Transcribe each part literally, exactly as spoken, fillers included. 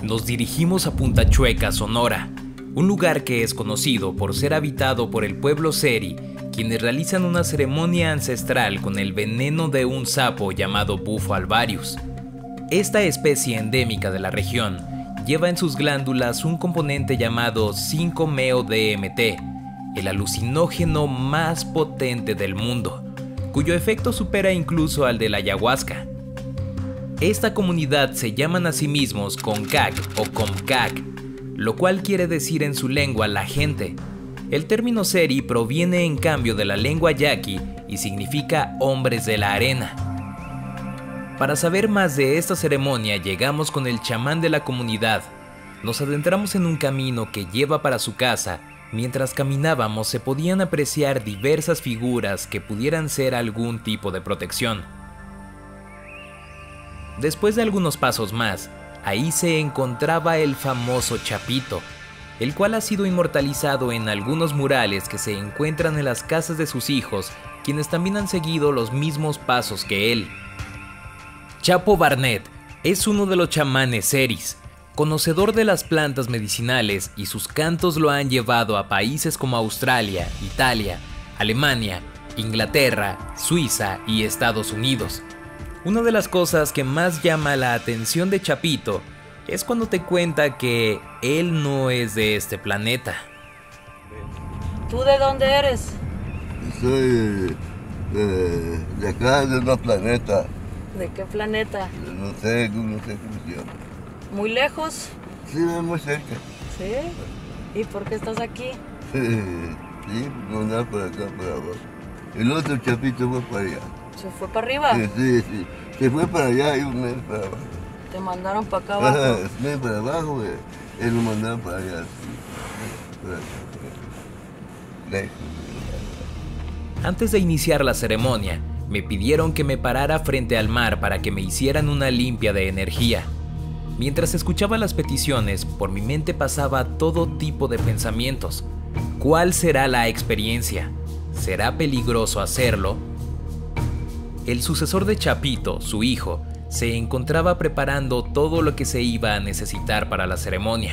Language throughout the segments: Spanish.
nos dirigimos a Punta Chueca, Sonora, un lugar que es conocido por ser habitado por el pueblo Seri, quienes realizan una ceremonia ancestral con el veneno de un sapo llamado Bufo alvarius. Esta especie endémica de la región lleva en sus glándulas un componente llamado cinco meo D M T, el alucinógeno más potente del mundo, cuyo efecto supera incluso al de la ayahuasca. Esta comunidad se llaman a sí mismos Comcac o Comcac, lo cual quiere decir en su lengua la gente. El término Seri proviene en cambio de la lengua yaqui y significa hombres de la arena. Para saber más de esta ceremonia llegamos con el chamán de la comunidad. Nos adentramos en un camino que lleva para su casa. Mientras caminábamos se podían apreciar diversas figuras que pudieran ser algún tipo de protección. Después de algunos pasos más, ahí se encontraba el famoso Chapito, el cual ha sido inmortalizado en algunos murales que se encuentran en las casas de sus hijos, quienes también han seguido los mismos pasos que él. Chapo Barnett es uno de los chamanes seris, conocedor de las plantas medicinales, y sus cantos lo han llevado a países como Australia, Italia, Alemania, Inglaterra, Suiza y Estados Unidos. Una de las cosas que más llama la atención de Chapito es cuando te cuenta que él no es de este planeta. ¿Tú de dónde eres? Soy de, de acá, de otro planeta. ¿De qué planeta? No sé, no sé cómo se llama. ¿Muy lejos? Sí, muy cerca. ¿Sí? ¿Y por qué estás aquí? Sí, sí, no andar por acá, por abajo. El otro Chapito fue para allá. ¿Se fue para arriba? Sí, sí, sí. Se fue para allá y un mes para abajo. ¿Te mandaron para acá abajo? Ajá, un mes para abajo, güey. Él lo mandaron para allá, sí. Por acá, por acá. Lejos. Antes de iniciar la ceremonia, me pidieron que me parara frente al mar para que me hicieran una limpia de energía. Mientras escuchaba las peticiones, por mi mente pasaba todo tipo de pensamientos. ¿Cuál será la experiencia? ¿Será peligroso hacerlo? El sucesor de Chapito, su hijo, se encontraba preparando todo lo que se iba a necesitar para la ceremonia.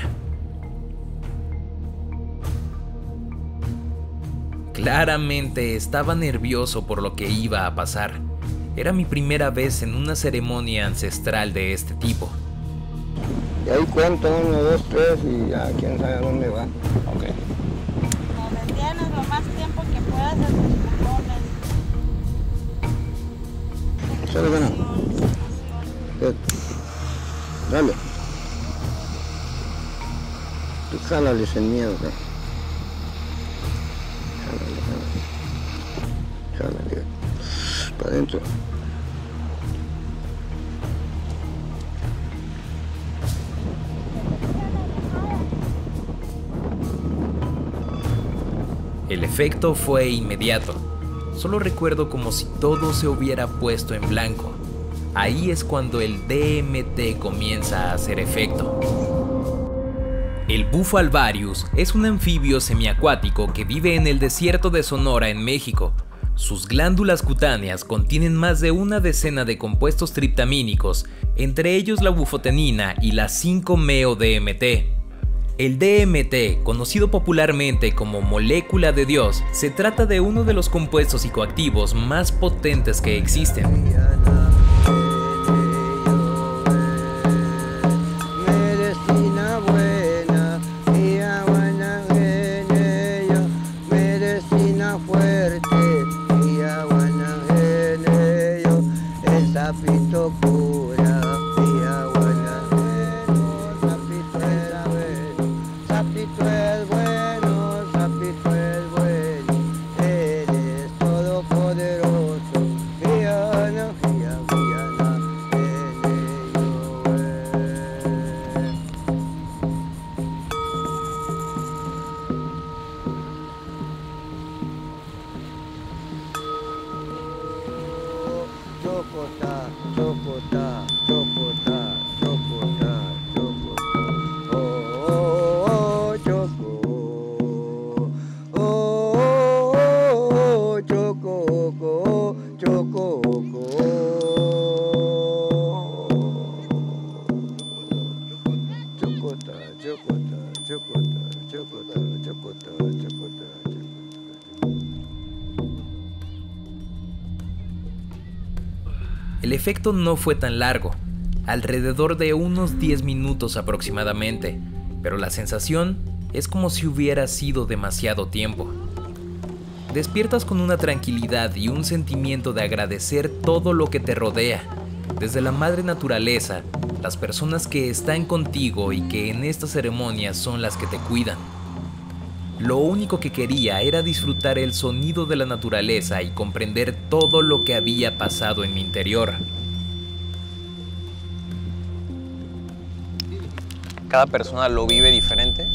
Claramente estaba nervioso por lo que iba a pasar. Era mi primera vez en una ceremonia ancestral de este tipo. Y ahí cuento uno, dos, tres y ya quién sabe a dónde va. Ok. Nos detienes lo más tiempo que puedas en tus pulmones. Sale, bueno. Eh, Dale. Tú jálale sin miedo, ¿no? Jálale, jálale. Jálale. Para adentro. El efecto fue inmediato. Solo recuerdo como si todo se hubiera puesto en blanco. Ahí es cuando el D M T comienza a hacer efecto. El Bufo alvarius es un anfibio semiacuático que vive en el desierto de Sonora, en México. Sus glándulas cutáneas contienen más de una decena de compuestos triptamínicos, entre ellos la bufotenina y la cinco meo D M T. El D M T, conocido popularmente como molécula de Dios, se trata de uno de los compuestos psicoactivos más potentes que existen. Chocotá, chocotá, chocotá, chocotá, chocotá. Oh, oh, oh, choco. Oh, oh, oh, choco, choco, choco. efecto no fue tan largo, alrededor de unos diez minutos aproximadamente, pero la sensación es como si hubiera sido demasiado tiempo. Despiertas con una tranquilidad y un sentimiento de agradecer todo lo que te rodea, desde la madre naturaleza, las personas que están contigo y que en estas ceremonias son las que te cuidan. Lo único que quería era disfrutar el sonido de la naturaleza y comprender todo lo que había pasado en mi interior. ¿Cada persona lo vive diferente?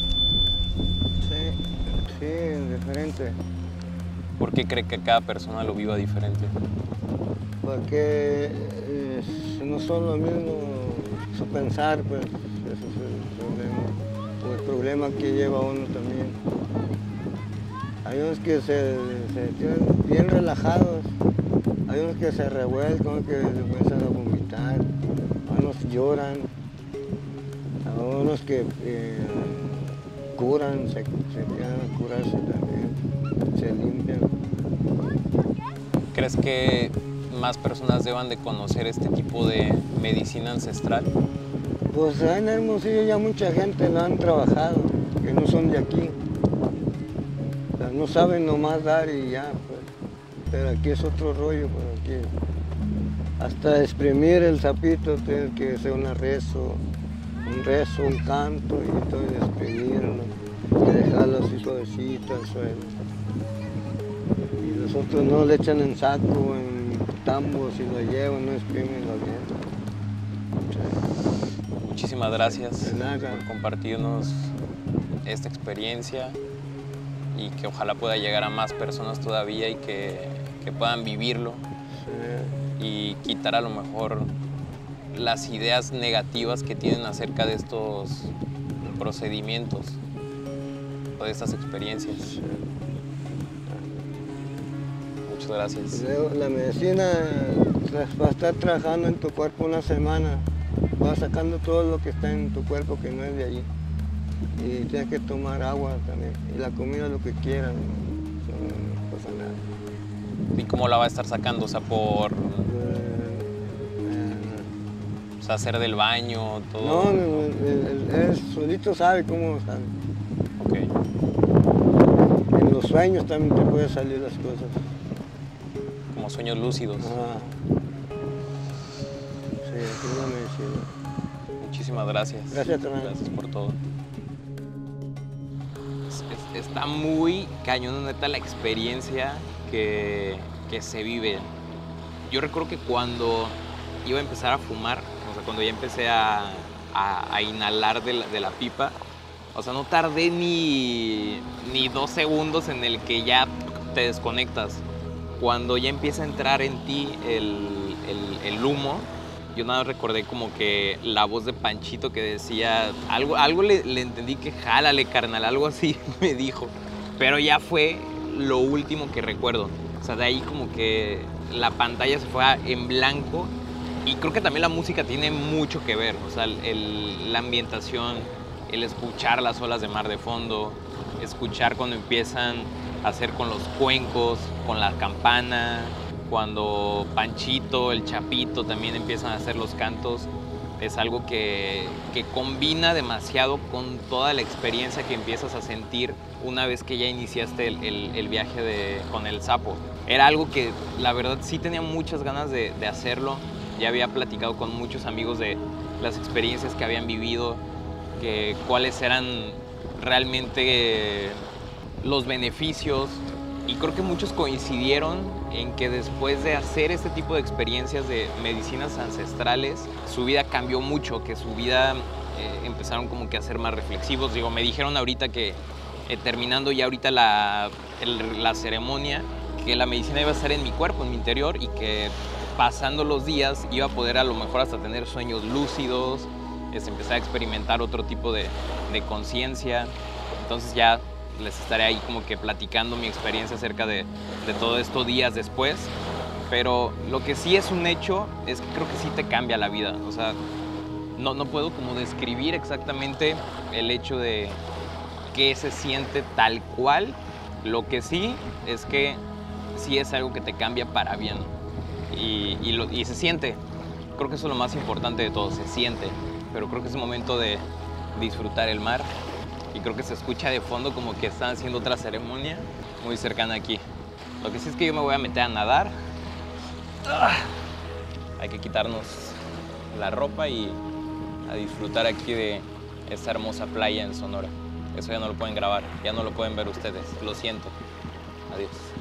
Sí, sí, diferente. ¿Por qué cree que cada persona lo viva diferente? Porque eh, no son lo mismo su pensar, pues ese es el problema. O el problema que lleva uno también. Hay unos que se, se tienen bien relajados, hay unos que se revuelcan, que empiezan a vomitar, unos lloran, hay unos que eh, curan, se, se quedan a curarse también, se limpian. ¿Crees que más personas deban de conocer este tipo de medicina ancestral? Pues en Hermosillo ya mucha gente no han trabajado, que no son de aquí. O sea, no saben nomás dar y ya, pues. Pero aquí es otro rollo, pues aquí. Hasta exprimir el sapito tiene que hacer un rezo, un rezo, un canto, y entonces exprimirlo, y dejarlo así suavecito al suelo. Y los otros no le echan en saco, en tambos, y lo llevan, no exprimen lo bien. Muchísimas gracias De nada. por compartirnos esta experiencia y que ojalá pueda llegar a más personas todavía y que, que puedan vivirlo Sí. y quitar a lo mejor las ideas negativas que tienen acerca de estos procedimientos o de estas experiencias. Sí. Muchas gracias. Luego, la medicina va a estar trabajando en tu cuerpo una semana, va sacando todo lo que está en tu cuerpo que no es de allí. Y tienes que tomar agua también, y la comida lo que quieras, no, no pasa nada. ¿Y cómo la va a estar sacando? O sea, por Eh, o sea, hacer del baño, eh, todo. no, no, no, él, él solito sabe cómo sabe. Ok. En los sueños también te pueden salir las cosas. Como sueños lúcidos. Ah. Sí, así es la medicina. Muchísimas gracias. Gracias, Tomás. Gracias por todo. Es- es- Está muy cañón, neta, la experiencia que, que se vive. Yo recuerdo que cuando iba a empezar a fumar, o sea, cuando ya empecé a, a- a inhalar de la, de la pipa, o sea, no tardé ni, ni dos segundos en el que ya te desconectas. Cuando ya empieza a entrar en ti el, el- el humo, yo nada más recordé como que la voz de Panchito que decía, algo, algo le, le entendí que jálale, carnal, algo así me dijo. Pero ya fue lo último que recuerdo. O sea, de ahí como que la pantalla se fue a- en blanco. Y creo que también la música tiene mucho que ver. O sea, el- el- la ambientación, el escuchar las olas de mar de fondo, escuchar cuando empiezan a hacer con los cuencos, con la campana, cuando Panchito, el Chapito también empiezan a hacer los cantos, es algo que, que combina demasiado con toda la experiencia que empiezas a sentir una vez que ya iniciaste el, el- el viaje de, con el sapo. Era algo que la verdad sí tenía muchas ganas de, de hacerlo. Ya había platicado con muchos amigos de las experiencias que habían vivido, que cuáles eran realmente los beneficios, y creo que muchos coincidieron en que después de hacer este tipo de experiencias de medicinas ancestrales, su vida cambió mucho, que su vida eh, empezaron como que a ser más reflexivos. Digo, me dijeron ahorita que eh, terminando ya ahorita la, el- la ceremonia, que la medicina iba a estar en mi cuerpo, en mi interior, y que pasando los días iba a poder a lo mejor hasta tener sueños lúcidos, es empezar a experimentar otro tipo de, de conciencia. Entonces ya les estaré ahí como que platicando mi experiencia acerca de, de todo esto días después. Pero lo que sí es un hecho es que creo que sí te cambia la vida. O sea, no, no puedo como describir exactamente el hecho de qué se siente tal cual. Lo que sí es que sí es algo que te cambia para bien. Y, y, lo- y se siente. Creo que eso es lo más importante de todo, se siente. Pero creo que es momento de disfrutar el mar. Y creo que se escucha de fondo como que están haciendo otra ceremonia muy cercana aquí. Lo que sí es que yo me voy a meter a nadar. ¡Ah! Hay que quitarnos la ropa y a disfrutar aquí de esta hermosa playa en Sonora. Eso ya no lo pueden grabar, ya no lo pueden ver ustedes. Lo siento. Adiós.